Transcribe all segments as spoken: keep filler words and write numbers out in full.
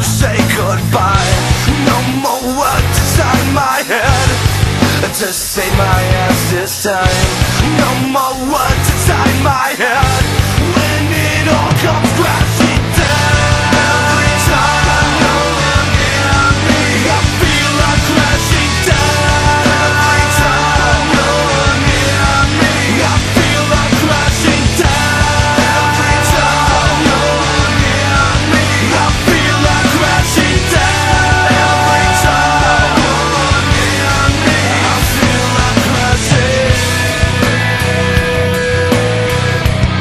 say goodbye. No more words inside my head to save my ass this time. No more words inside my head when it all comes crashing down. Every time you're looking at me, I feel like crashing down. Every time you're looking at me, I feel like crashing down. Every time you're looking at me, I feel like crashing down. Every time you're looking at me, I feel like crashing.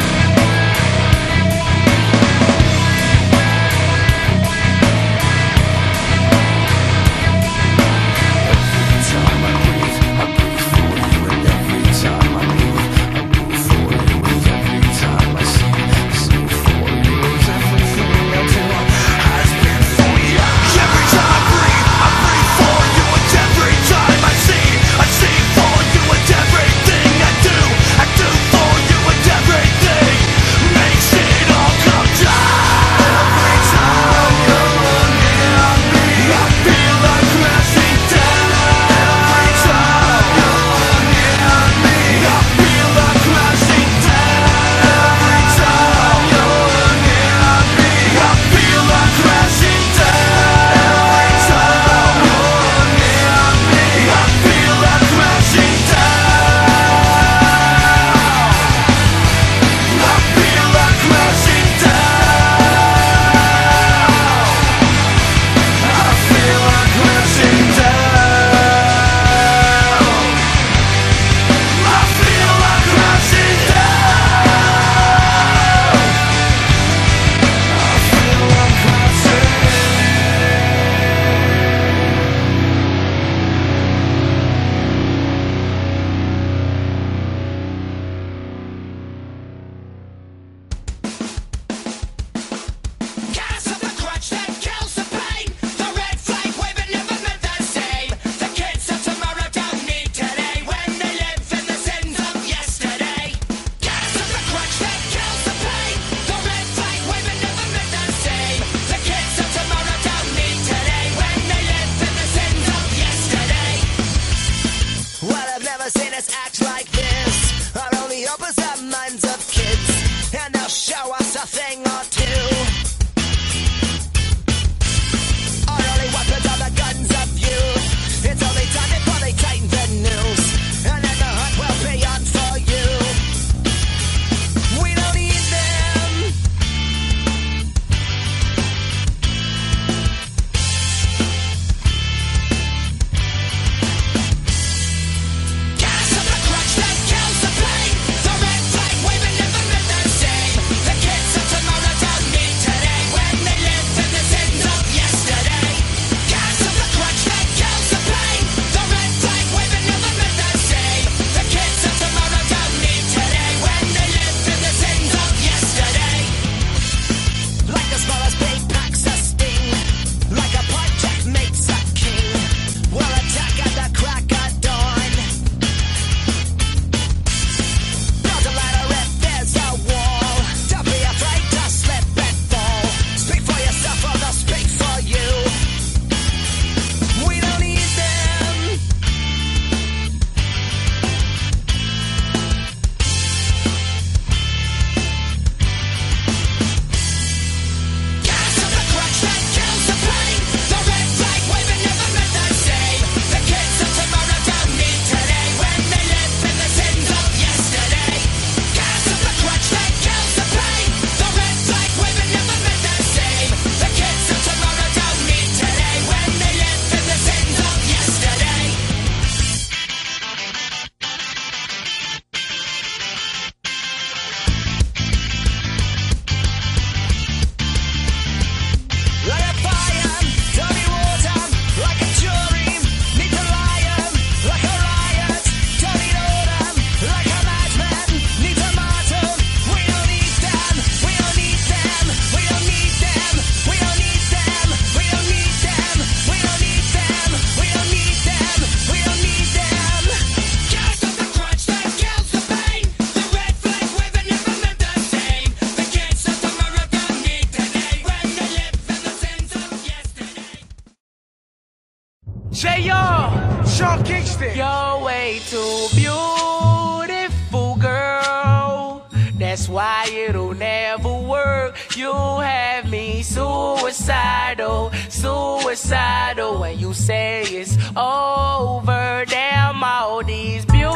J R, Sean Kingston. You're way too beautiful, girl. That's why it'll never work. You have me suicidal, suicidal. When you say it's over, damn all these beautiful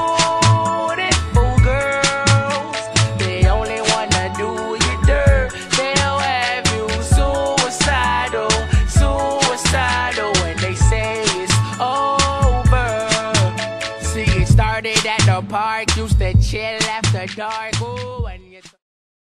girls, they only wanna do you dirt. They'll have you suicidal, suicidal. When they say it's over. See, it started at the park, used to chill after dark. Ooh.